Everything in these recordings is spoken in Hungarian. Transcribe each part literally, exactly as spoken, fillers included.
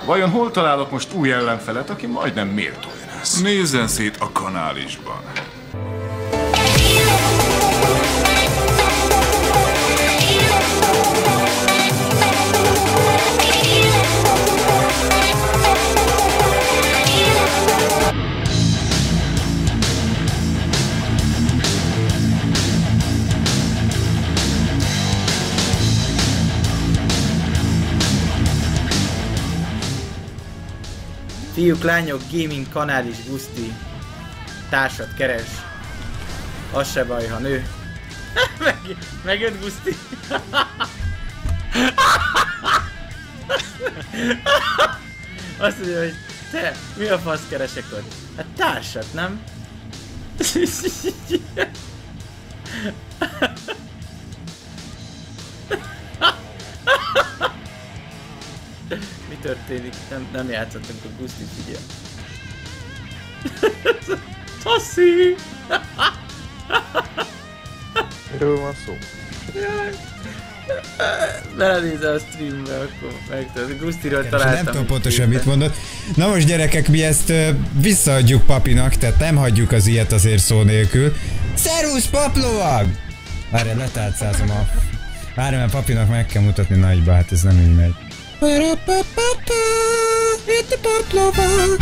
Vajon hol találok most új ellenfelet, aki majdnem méltó lesz? Nézzen szét a kanálisban. Fiúk, lányok, gaming kanál is Guszti. Társat keres. Az se baj, ha nő. Meg, megjött Guszti. Azt mondja, hogy te, mi a fasz keresek ott? Hát társat, nem? Mi történik? Nem, nem játszottunk a Guszti, figyel. Tasszi! Miről van szó? Belenézel a streambe, akkor megtudod. Gusztiról találtam. Nem tudom pontosan mit mondott. Na most gyerekek, mi ezt uh, visszaadjuk papinak, tehát nem hagyjuk az ilyet azért szó nélkül. Szerusz paplovag! Várj, letálcázom a... Várj, mert papinak meg kell mutatni nagyba, hát ez nem így megy. Itt a paplovag!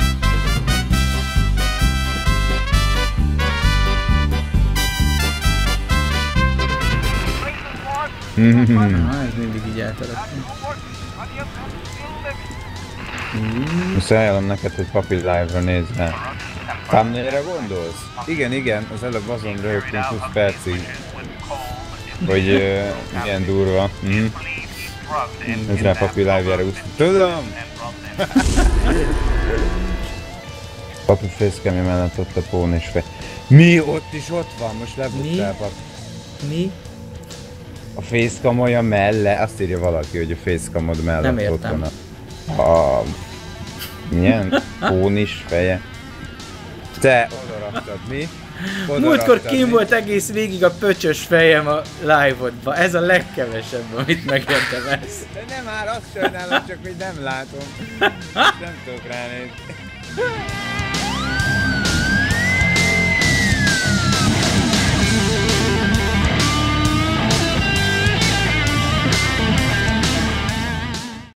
Mm-hmm. Ah, ez mindig így eltelettem. Most ajánlom neked, hogy Papi Live-ra nézd rá. Thumbnailre gondolsz? Igen, igen, az előbb azon rögtünk húsz percig. Hogy uh, milyen durva. Mm. Ez rá Papi Live-jára úgy. Tudom! Papi facecamja mellett ott a pón és fej. Mi? Ott is ott van? Most lebuttál, Papi. Mi? A facecamolja mellett, azt írja valaki, hogy a facecamod mellett ott van a... a... milyen? Pónis feje. Te oda raktad, mi? Oda Múltkor raktad, kim mi? volt egész végig a pöcsös fejem a live-odban. Ez a legkevesebb, amit megérdemelsz. De nem már, azt sajnálom, csak hogy nem látom. Nem tudok ránézni.